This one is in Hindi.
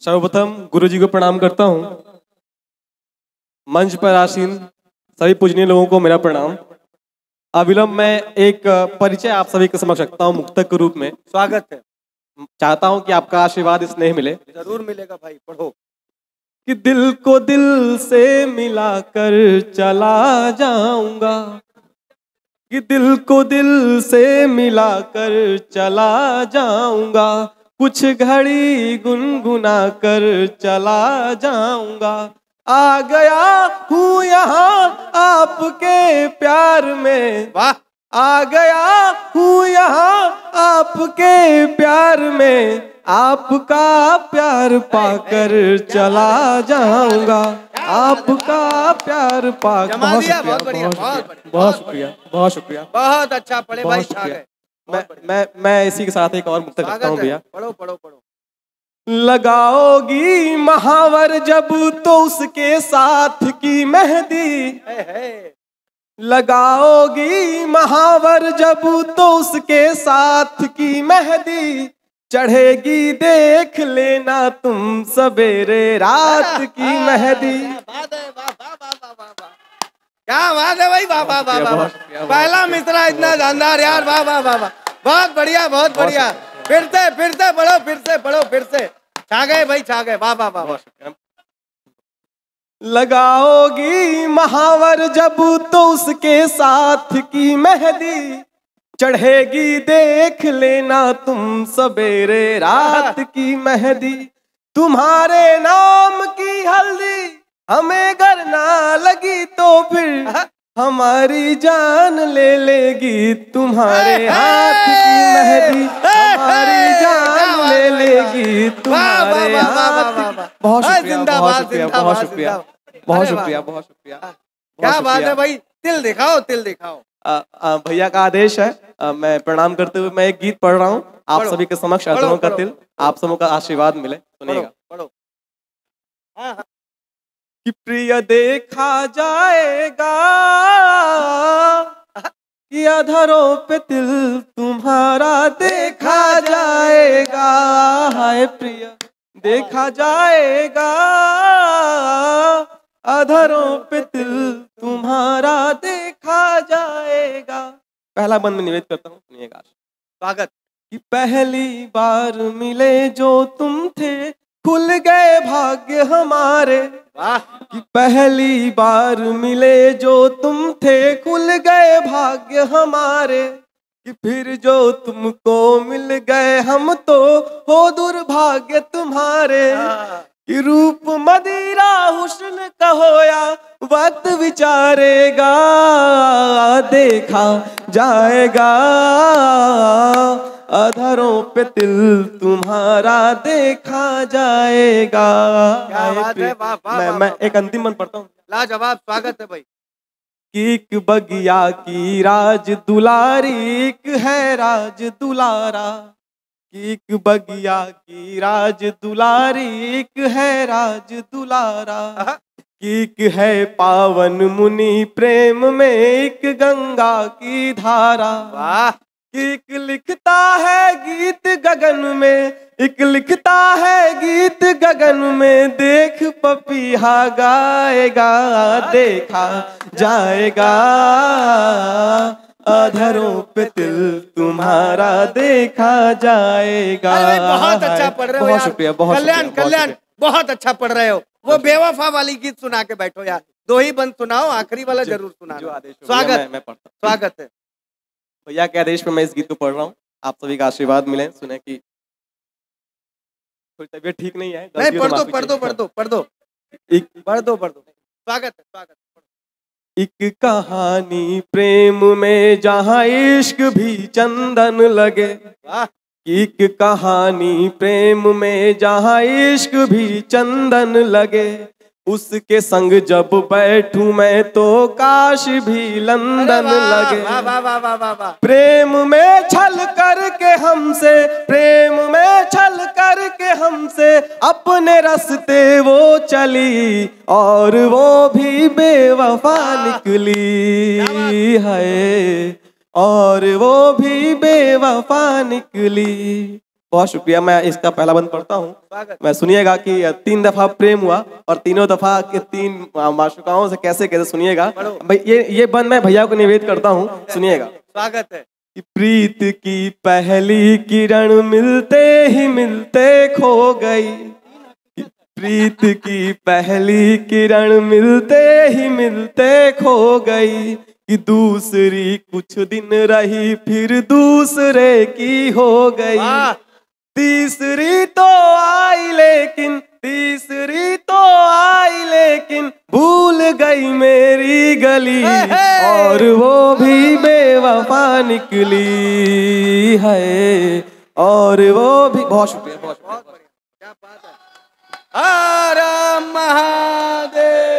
सर्वप्रथम गुरु जी को प्रणाम करता हूँ। मंच पर आसीन सभी पूजनीय लोगों को मेरा प्रणाम। अविलंब मैं एक परिचय आप सभी के समक्ष रखता हूँ मुक्तक के रूप में। स्वागत है। चाहता हूँ कि आपका आशीर्वाद स्नेह मिले। जरूर मिलेगा भाई, पढ़ो। कि दिल को दिल से मिलाकर चला जाऊंगा, कि दिल को दिल से मिलाकर चला जाऊंगा, कुछ घड़ी गुनगुना कर चला जाऊंगा। आ गया हूँ यहाँ आपके प्यार में, वाह। आ गया हूँ यहाँ आपके प्यार में, आपका प्यार पाकर चला जाऊंगा, आपका प्यार पाकर। बहुत बढ़िया, बहुत शुक्रिया, बहुत शुक्रिया। बहुत अच्छा पढ़े भाई, छा गए। मैं इसी के साथ एक और मुक्तक करता हूँ भैया। पढ़ो पढ़ो पढ़ो। लगाओगी महावर जब तो उसके साथ की मेहंदी, लगाओगी महावर जब तो उसके साथ की मेहंदी, चढ़ेगी देख लेना तुम सवेरे रात की मेहंदी। क्या बात है भाई, वाह वाह वाह वाह। पहला मित्रा इतना शानदार यार, वाह वाह वाह वाह। बहुत बढ़िया, बहुत बढ़िया। फिर से पढ़ो, फिर से पढ़ो, फिर से। छा गए भाई, छा गए। वाह वाह वाह। लगाओगी महावर जब तो उसके साथ की मेहंदी, चढ़ेगी देख लेना तुम सवेरे रात की मेहंदी। तुम्हारे नाम की हल्दी हमें गर ना लगी तो फिर हमारी जान ले लेगी, तुम्हारे हाथ की मेहंदी हमारी जान ले लेगी, तुम्हारे हाथ। बहुत शुक्रिया, बहुत शुक्रिया, बहुत शुक्रिया, बहुत शुक्रिया, बहुत शुक्रिया। क्या बात है भाई, तिल दिखाओ, तिल दिखाओ। भैया का आदेश है, मैं प्रणाम करते हुए मैं एक गीत पढ़ रहा हूँ आप सभी के समक्ष। अधरों का तिल, आप सबों का आशीर्वाद मिले, सुनिएगा। पढ़ो। कि प्रिय देखा जाएगा कि अधरों पे तिल तुम्हारा देखा जाएगा, हाय प्रिय देखा जाएगा अधरों पे तिल तुम्हारा देखा जाएगा। पहला बंद में निवेदन करता हूँ, सुनिएगा। स्वागत। कि पहली बार मिले जो तुम थे खुल गए भाग्य हमारे, कि पहली बार मिले जो तुम थे खुल गए भाग्य हमारे, कि फिर जो तुमको मिल गए हम तो हो दुर्भाग्य तुम्हारे। कि रूप मदिरा हुस्न का होया वक्त विचारेगा, देखा जाएगा अधरों पे तिल तुम्हारा देखा जाएगा। क्या बात है, वाह वाह। मैं एक अंतिम मन पढ़ता हूँ। लाजवाब, स्वागत है भाई। कि एक बगिया की राज दुलारी, एक है राज दुलारा, कि एक बगिया की राज दुलारी, एक है राज दुलारा, कि एक है पावन मुनि प्रेम में एक गंगा की धारा। वाह। एक लिखता है गीत गगन में, एक लिखता है गीत गगन में, देख पपीहा गाएगा, देखा जाएगा अधरों पे तिल तुम्हारा देखा जाएगा। बहुत अच्छा पढ़ रहे हो यार, बहुत शुक्रिया, बहुत कल्याण कल्याण, बहुत अच्छा पढ़ रहे हो। वो बेवफा वाली गीत सुना के बैठो यार, दो ही बंद सुनाओ, आखिरी वाला जरूर सुनाओ। स्वागत, मैं पढ़ता हूँ। स्वागत है भैया के आदेश पे मैं इस गीत को पढ़ रहा हूँ, आप सभी का आशीर्वाद मिले। सुने कि कोई तबीयत ठीक नहीं है, नहीं, पढ़ दो पढ़ दो पढ़ दो पढ़ दो, एक पढ़ दो पढ़ दो। स्वागत है, स्वागत। एक कहानी प्रेम में जहाँ इश्क भी चंदन लगे, एक कहानी प्रेम में जहाँ इश्क भी चंदन लगे, उसके संग जब बैठूं मैं तो काश भी लंदन लगे। प्रेम में छल करके हमसे, प्रेम में छल करके हमसे अपने रास्ते वो चली और वो भी बेवफा निकली है, और वो भी बेवफा निकली। बहुत शुक्रिया। मैं इसका पहला बंद पढ़ता हूँ। स्वागत। मैं सुनिएगा कि 3 दफा प्रेम हुआ और तीनों दफा के 3 माशुकाओं से कैसे कैसे सुनिएगा भाई। ये बंद मैं भैया को निवेदन करता हूँ, सुनिएगा। स्वागत है। कि प्रीत की पहली किरण मिलते ही मिलते खो गई, प्रीत की पहली किरण मिलते ही मिलते खो गई, कि दूसरी कुछ दिन रही फिर दूसरे की हो गई, तीसरी तो आई लेकिन तीसरी तो आई लेकिन भूल गई मेरी गली, और वो भी बेवफा निकली है, और वो भी। बहुत शुक्रिया, बहुत शुक्रिया। क्या बात है। हर महादेव।